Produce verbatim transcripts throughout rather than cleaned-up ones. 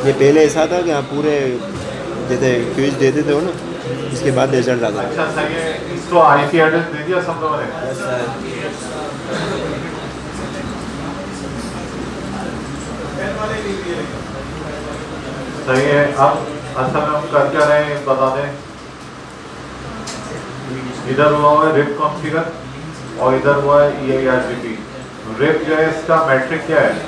ये पहले ऐसा था कि आप पूरे जैसे क्विज देते थे हो ना, इसके बाद रिजल्ट आता है। अच्छा सही है, इसको आईपी एड्रेस दे दिया सब लोगों ने। Yes sir. सही है। अब असल में हम कर क्या रहे हैं बता दें। इधर हुआ है रिप कॉन्फ़िगर और इधर हुआ है E I R G P. RIP जो है इसका मैट्रिक क्या है?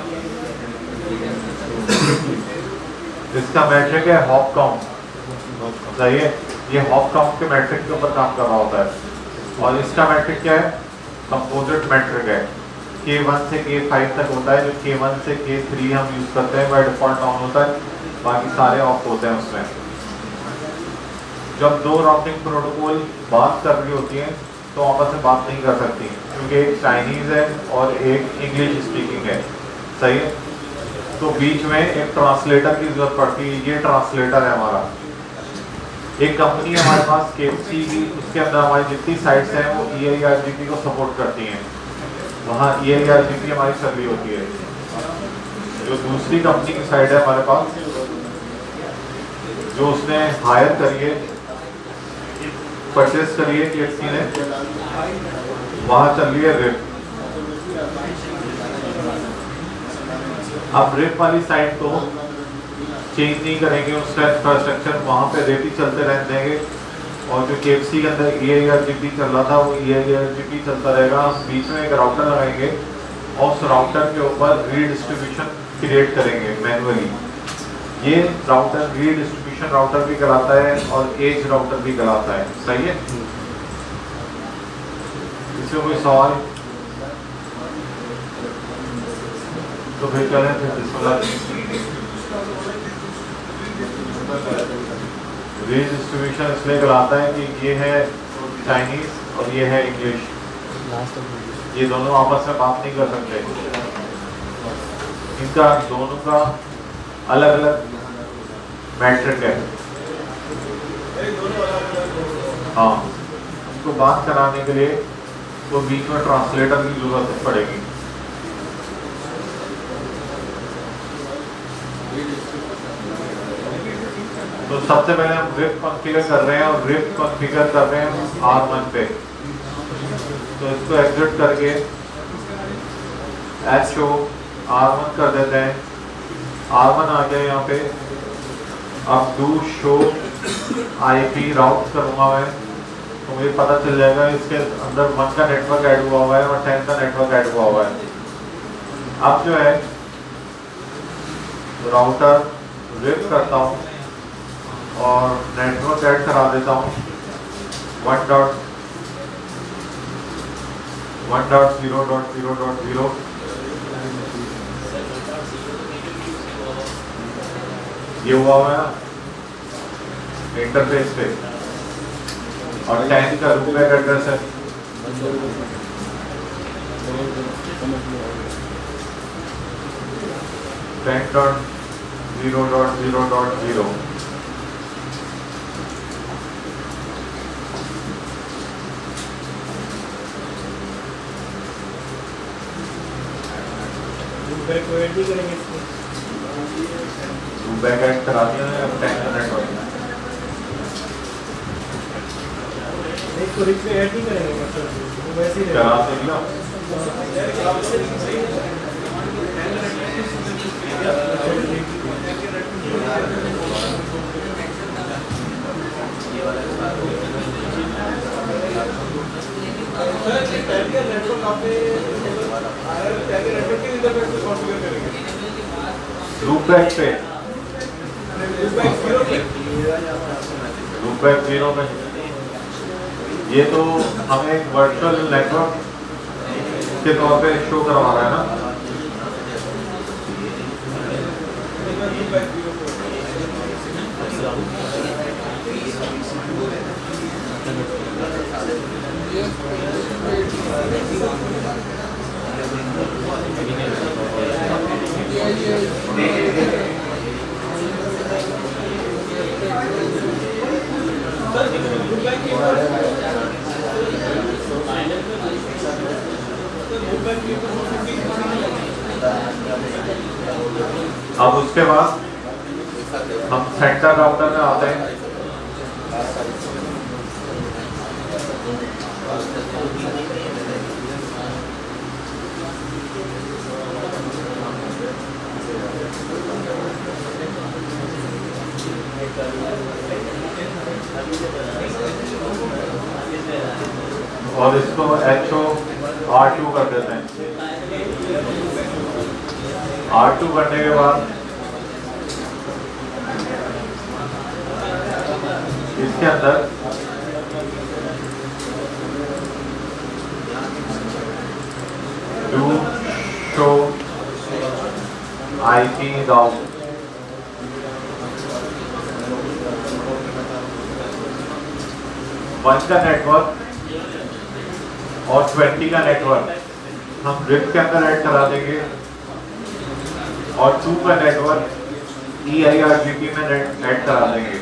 इसका मैट्रिक है हॉप काउंट। सही है, ये हॉप काउंट के मैट्रिक के ऊपर काम कर रहा होता है। और इसका मैट्रिक क्या है? कंपोजिट मैट्रिक है। के वन से के फाइव तक होता है, जो के वन से के थ्री हम यूज करते हैं बाय डिफॉल्ट ऑन होता है, बाकी सारे ऑफ होते हैं उसमें। जब दो राउटिंग प्रोटोकॉल बात कर रही होती हैं तो आपस में बात नहीं कर सकती, क्योंकि एक चाइनीज है और एक इंग्लिश स्पीकिंग है। सही है, तो बीच में एक ट्रांसलेटर की जरूरत पड़ती है। ये ट्रांसलेटर है हमारा। एक कंपनी है हमारे पास के एफ सी की, उसके अंदर हमारी जितनी साइट्स हैं वो E I R G P को सपोर्ट करती हैं। वहाँ ई आई आर जी पी हमारी चल रही होती है। जो दूसरी कंपनी की साइट है हमारे पास, जो उसने हायर करी है, परचेस करी है के एफ सी ने, वहाँ चल रही है रिप। अब रिप वाली साइट को चेंज नहीं करेंगे, उसका इंफ्रास्ट्रक्चर वहाँ पे रिप ही चलते रहने देंगे। और जो के एफ सी के अंदर ई आई आर जी पी चल रहा था वो E I R G P चलता रहेगा। हम बीच में एक राउटर लगाएंगे और उस राउटर के ऊपर रीडिस्ट्रीब्यूशन क्रिएट करेंगे मैनुअली। ये राउटर रीडिस्ट्रीब्यूशन राउटर भी कहलाता है और एज राउटर भी कहलाता है। सही है, इसमें कोई सवाल? तो फिर करें रीडिस्ट्रीब्यूशन इसलिए कहलाता है कि ये है चाइनीज और ये है इंग्लिश, ये दोनों आपस में बात नहीं कर सकते। इनका दोनों का अलग अलग मैट्रिक है। हाँ, इसको बात कराने के लिए तो बीच में ट्रांसलेटर की जरूरत पड़ेगी। तो सबसे पहले हम रिप कॉन्फ़िगर कर रहे हैं और रिप कॉन्फ़िगर कर रहे हैं आर वन पे। तो इसको एग्जिट करके एच शो आर वन कर देते हैं। आर वन आ गया यहाँ पे। अब डू शो आईपी राउट करूँगा मैं, तो मुझे पता चल जाएगा इसके अंदर वन का नेटवर्क ऐड हुआ हुआ है और टेन का नेटवर्क ऐड हुआ हुआ है। अब जो है राउटर रिप करता हूँ और नेटवर्क ऐड करा देता हूँ one dot one dot zero dot zero dot zero. ये हुआ हुआ है इंटरफेस पे और टेन का रूट बैक एड्रेस है। Ten dot zero dot zero dot zero. Back करेंगे बैक ऐड करा दिया है। अब टेन का नेटवर्क इसको रिप पे ऐड नहीं करेंगे, मतलब वैसे ही करा देंगे। लूपबैक पे लूपबैक जीरो में ये तो हमें एक वर्चुअल नेटवर्क के तौर पे शो करवा रहा है ना। अब उसके बाद हम सेंटर राउटर में आते हैं। और इसको एच ओ आर टू कर देते हैं। आर टू करने के बाद इसके अंदर do show I P route one का नेटवर्क और ट्वेंटी का नेटवर्क हम रिप के अंदर ऐड करा देंगे और टू का network E I R G P में ऐड करा देंगे।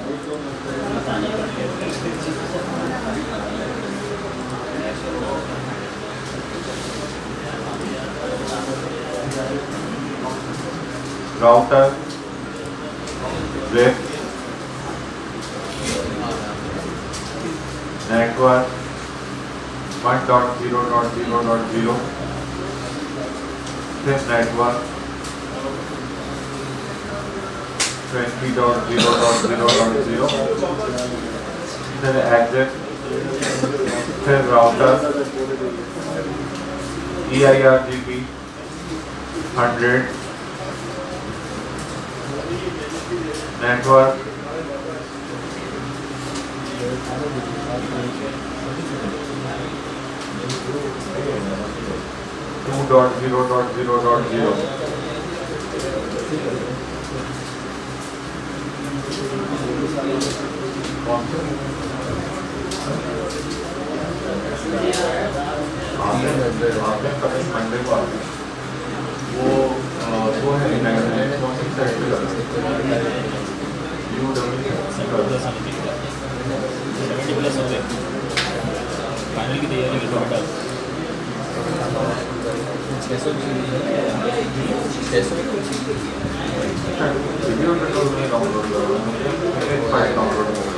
Router RIP network one dot zero dot zero dot zero फिर network twenty dot zero dot zero dot zero फिर एग्जिट फिर router E I R G P hundred network two dot zero dot zero dot zero Monday को आते वो वो है U W plus हो गए फाइनल की तैयारी की बेटा छः सौ छः सौ वीडियो डाउनलोड में डाउनलोड करो मुझे फाइल डाउनलोड हो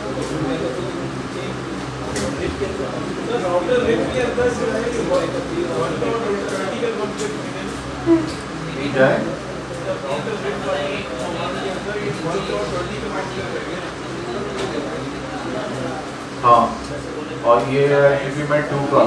राउटर रेट के अंदर से है वन डॉट क्रिटिकल कॉन्फ्लिक्ट क्या है राउटर रेट के अंदर ये वन डॉट क्रिटिकल कॉन्फ्लिक्ट हाँ और ये है मैं टू का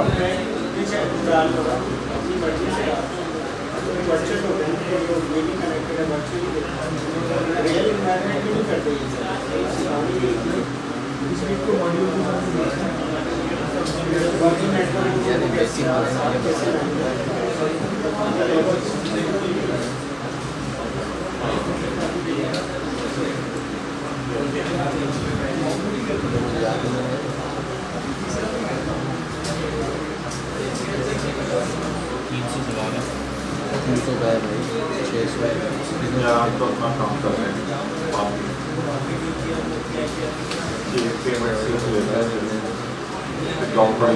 तीन सौ का है भाई छः सौ यहाँ तो अपना काम कर रहे हैं ये पेमेंट से लेता है जॉब पर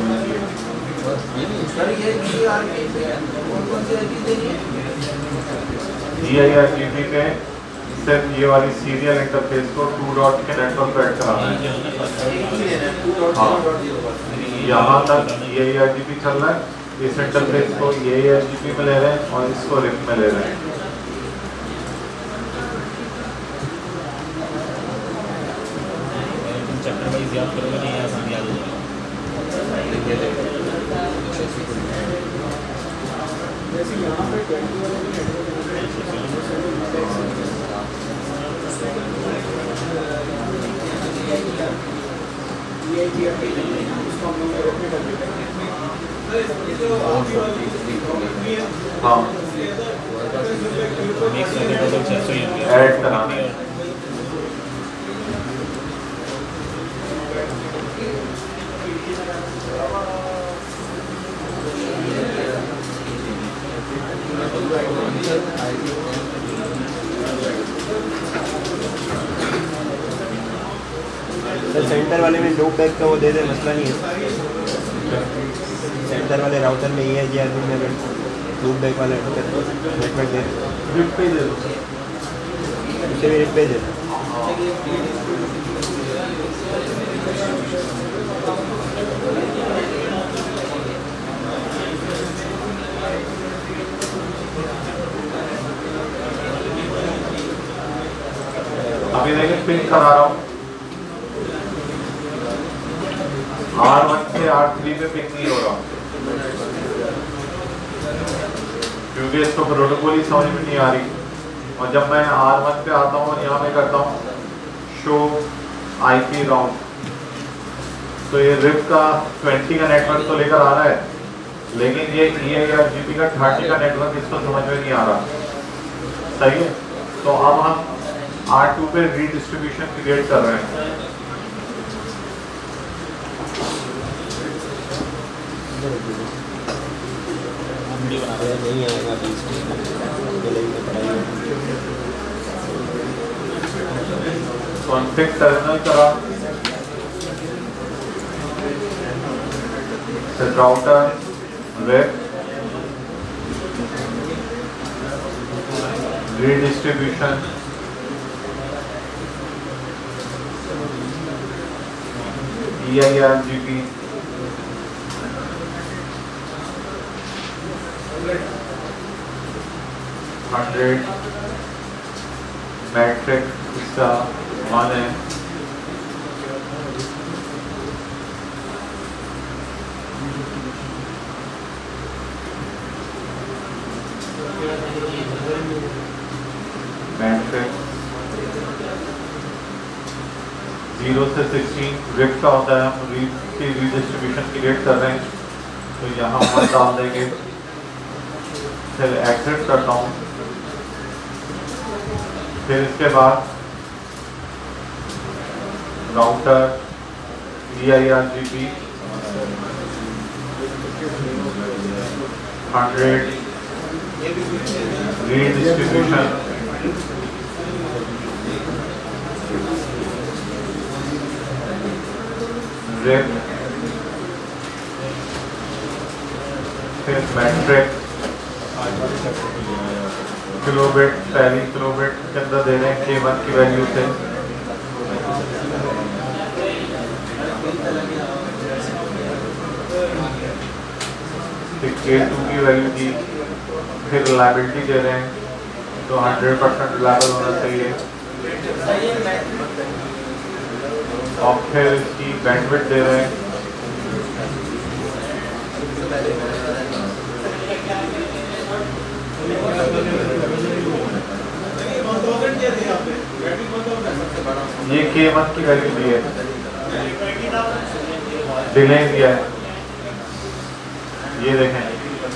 ई आई आर जी पी पे सिर्फ ये वाली सीरियल इंटरफेस को टू डॉट के नेटवर्क पर ऐड कराना है। हाँ यहाँ तक ई आई आर जी पी चल रहा है, इस इंटरफेस को ई आई आर जी पी में ले रहे हैं और इसको रिप में ले रहे हैं। चैप्टर वाइज याद करोगे नहीं आसान याद हो जाएगा। जैसे यहाँ पे ट्वेंटी वाले हाँ मिक्स वाले टोटल छः सौ ही होंगे ऐड कराना है। सर सेंटर वाले में लूप बैक का वो दे दे, मसला नहीं है। सेंटर वाले राउटर में ये है जी आदमी में लूप बैक वाला नेटवर्क दे रिप पे दे दो, उसे भी रिप पे दे दो। अभी देखिए पिन करा रहा हूँ, आर वन से आर थ्री पे पिन नहीं हो रहा क्योंकि इसको प्रोटोकॉल ही समझ में नहीं आ रही। और जब मैं आर वन पे आता हूँ और यहाँ पे करता हूँ शो आईपी राउंड, तो ये रिप का ट्वेंटी का नेटवर्क तो लेकर आ रहा है, लेकिन ये E I R G P का थर्टी का नेटवर्क इसको समझ में नहीं आ रहा। सही है, तो अब हम आर टू पे रीडिस्ट्रीब्यूशन क्रिएट कर रहे हैं। नहीं आएगा बीच में कॉन्फिग टर्मिनल करा, router web redistribution E I R G P hundred metric इसका वन है, मैट्रिक जीरो से सिक्सटीन रिप का होता है। हम रिप की रीडिस्ट्रीब्यूशन क्रिएट कर रहे हैं, तो यहाँ वन डाल देंगे, फिर एग्जिट करता हूँ, फिर इसके बाद router E I R G P hundred redistribution RIP, फिर मैट्रिक किलोबिट, पहली किलोबिट के अंदर दे रहे हैं के वन की वैल्यू से, फिर के टू की वैल्यू दी, फिर रिलायबिलिटी दे रहे हैं, तो हंड्रेड परसेंट रिलायबल होना चाहिए, और फिर इसकी बैंडविड्थ दे रहे हैं, ये के वन की वैल्यू दी है, डिले दिया है, ये देखें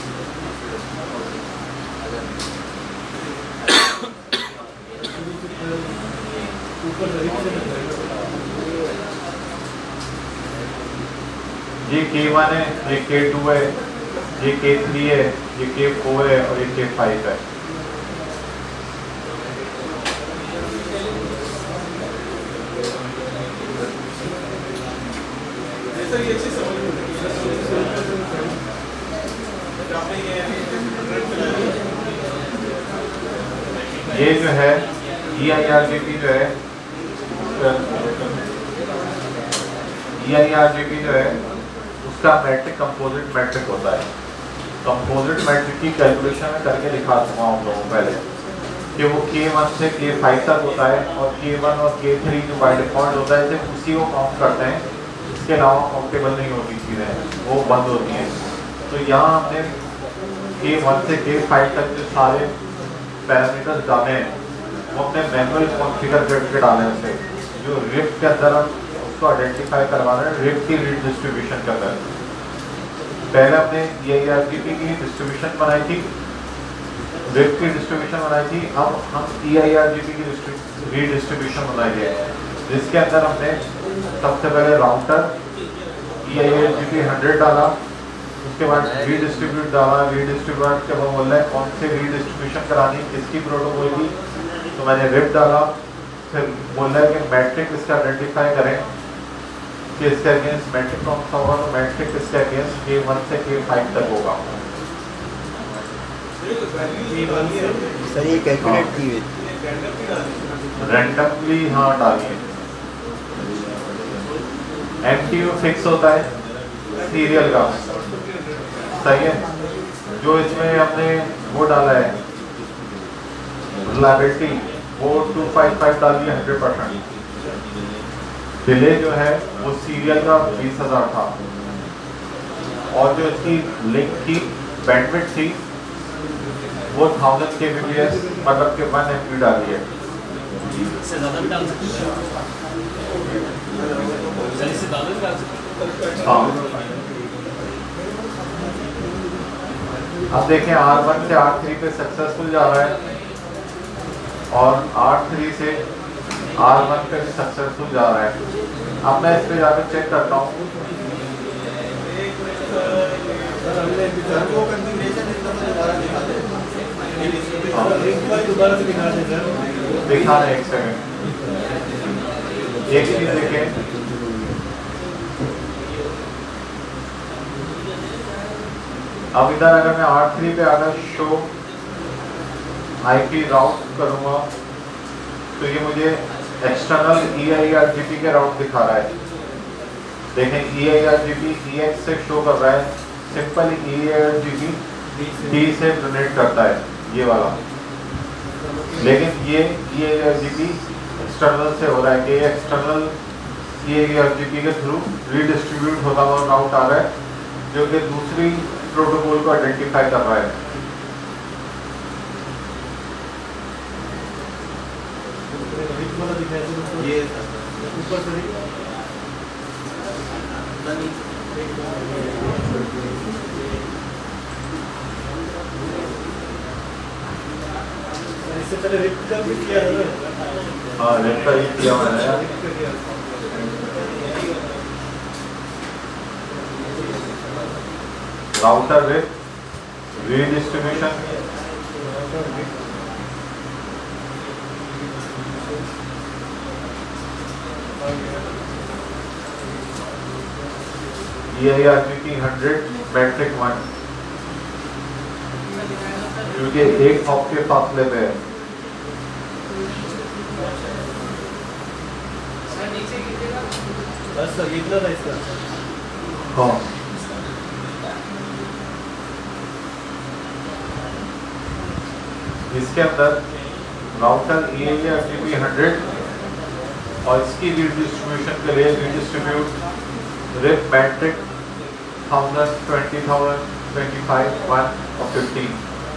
ये के वन है, ये के टू है, ये के थ्री है, ये के फोर है और ये के फाइव है। ये जो है E I R G P जो है E I R G P जो है उसका मैट्रिक कंपोजिट मैट्रिक होता है। कंपोजिट मैट्रिक की कैलकुलेशन में करके दिखा दूंगा हम लोगों पहले कि वो के वन से के फाइव तक होता है और के वन और के थ्री जो बाय डिफॉल्ट होता है सिर्फ उसी को काउंट करते हैं, इसके अलावा काउंटेबल नहीं होती चीज़ें, वो बंद होती हैं। तो यहाँ हमने के वन से के फाइव तक जो सारे पैरामीटर्स डाले हैं वो अपने मैनुअल कॉन्फ़िगर करके डाले हैं। उसे जो रिप के अंदर हम उसको आइडेंटिफाई करवा रहे हैं रिप की रीडिस्ट्रीब्यूशन के अंदर। पहले हमने E I R G P की डिस्ट्रीब्यूशन बनाई थी, रिप की डिस्ट्रीब्यूशन बनाई थी, अब हम E I R G P की रीडिस्ट्रीब्यूशन बनाई है जिसके अंदर हमने सबसे पहले router E I R G P hundred डाला, उसके बाद रीडिस्ट्रीब्यूट डाला, रीडिस्ट्रीब्यूट के बाद बोल रहा है कौन से रीडिस्ट्रीब्यूशन करानी किसकी प्रोटोकॉल की, तो मैंने रिप डाला, फिर बोल रहा है कि मैट्रिक इसका आइडेंटिफाई करें कि इसके अगेंस्ट मैट्रिक कौन सा होगा, तो मैट्रिक इसके अगेंस्ट के वन से के फाइव तक होगा। सर ये कैलकुलेट की हुई रैंडमली हाँ डालिए। एमटीयू फिक्स होता है सीरियल का, सही है। जो इसमें हमने वो डाला है रिलायबिलिटी, वो टू फाइव फाइव डालिए हंड्रेड परसेंट। डिले जो है वो सीरियल का बीस हजार था, और जो इसकी लिंक की बैंडविड्थ थी वो थाउजेंड के बी पी एस मतलब के वन एम बी डाली है। इससे ज़्यादा भी डाल सकते हैं, इससे ज़्यादा भी डाल सकते हैं। हाँ, अब देखें आर वन से आर थ्री पे सक्सेसफुल जा रहा है, और आर थ्री से आर वन पे सक्सेसफुल जा रहा है। अब मैं इस पे जाकर चेक करता हूँ। दोबारा से दिखा दें सर। दिखा रहे एक सेकंड, एक चीज देखें, अब इधर अगर मैं आर थ्री पे आकर शो आईपी राउट करूंगा तो ये मुझे external E I R G P के राउट दिखा रहा है। देखें E I R G P E X से शो कर रहा है, simple E I R G P D से डोनेट करता है ये वाला, लेकिन ये E I R G P external से हो रहा है कि external E I R G P के थ्रू रीडिस्ट्रीब्यूट होता हुआ राउट आ रहा है, जो कि दूसरी प्रोटोकॉल को आइडेंटिफाई कर रहा है। ये ऊपर से इससे पहले रिप का भी किया है ना। हाँ, रिप का ही किया हुआ है। राउटर रिप रीडिस्ट्रीब्यूशन, ये है R G P hundred metric one, क्योंकि एक हॉप के फासले पे है। बस सर इतना था इसका। हाँ, इसके अंदर router E I R G P hundred और इसकी रीडिस्ट्रीब्यूशन के लिए redistribute RIP metric thousand twenty thousand twenty five one और फिफ्टीन।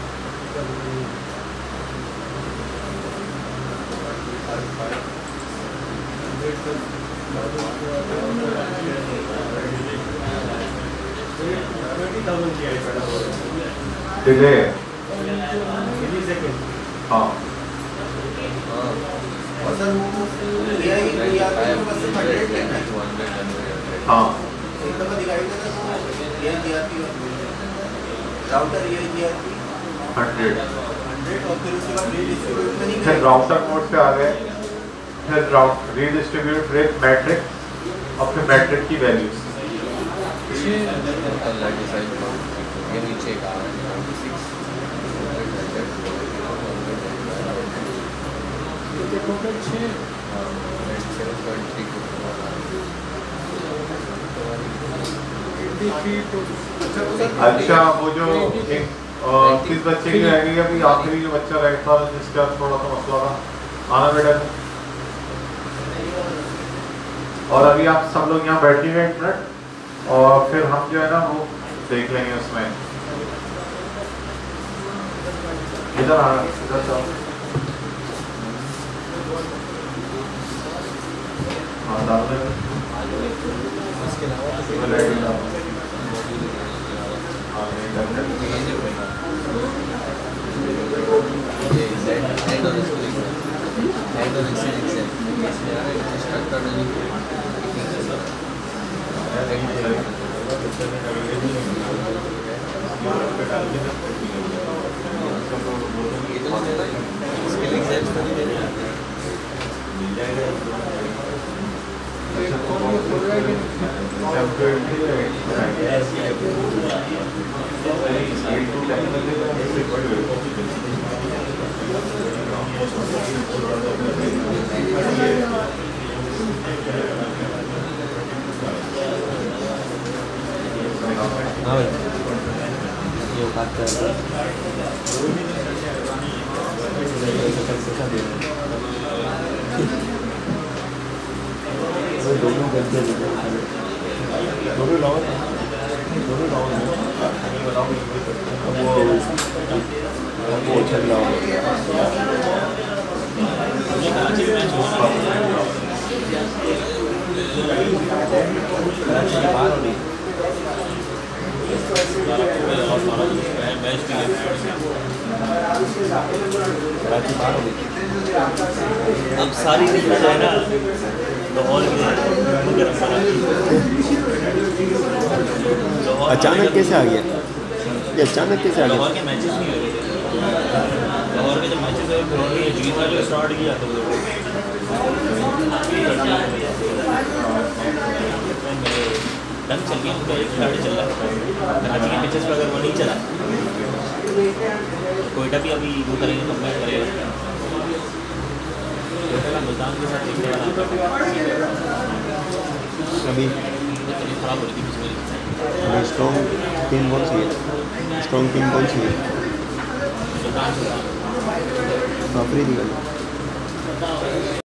डिले हाँ और सर वो ए आई ए आई को बस हंड्रेड लेना है। हाँ, एक दफा दिखाई देना A I A I router A I A I hundred hundred और फिर उसके बाद रीडिस्ट्रीब्यूट में नहीं फिर राउटर मोड पे आ गए, फिर राउट रीडिस्ट्रीब्यूट रिप मैट्रिक और फिर मैट्रिक की वैल्यूज। ये नीचे का अच्छा, वो जो एक अ, किस बच्चे की रह गई अभी आखिरी जो बच्चा रह था जिसका थोड़ा सा मसला था, आना बेटा। और अभी आप सब लोग यहाँ बैठिएगा एक मिनट, और फिर हम जो है ना वो देख लेंगे उसमें। इधर आना, इधर जाओ। हाँ, डाल दे। हाँ, नहीं डाल दे। हाँ भाई ये बात कर दोनों गद्दे दोनों लाओ दोनों लाओ वो वो चल रहा कराची में मैच हुआ ना कराची के बाहर होनी मैच भी कराची बाहर होनी अब सारी लीग हो जाए ना लाहौर की अचानक कैसे आ गया ये अचानक कैसे आ लाहौर गया के मैचेस नहीं हो रहे लाहौर के जब मैचेस हुए फिर उन्होंने जीत जो स्टार्ट किया तो ढंग चल गया उनका एक खिलाड़ी चल रहा है कराची के पिचेस पर अगर वो नहीं चला कोयटा भी अभी वो करेंगे कंपेयर करेगा कोयटा का मुल्तान के साथ देखने वाला अभी तबीयत खराब हो रही थी बीच में स्ट्रॉन्ग टीम कौन सी है स्ट्रॉन्ग टीम कौन सी है सुल्तान सुल्तान अफरीदी वाली